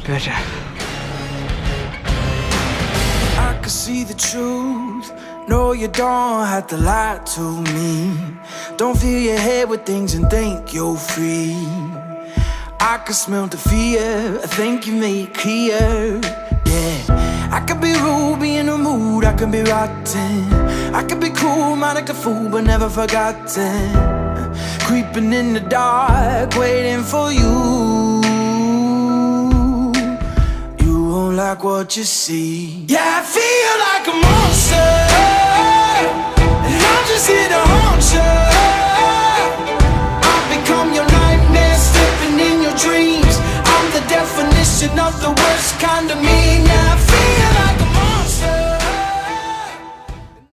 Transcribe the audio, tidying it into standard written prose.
Gotcha. I can see the truth. No, you don't have to lie to me. Don't fill your head with things and think you're free. I can smell the fear, I think you made it clear. Yeah, I could be rude, be in the mood, I could be rotten. I could be cool, mind like a fool, but never forgotten. Creeping in the dark, waiting for you. You won't like what you see. Yeah, I feel like a monster, and I'm just here to hold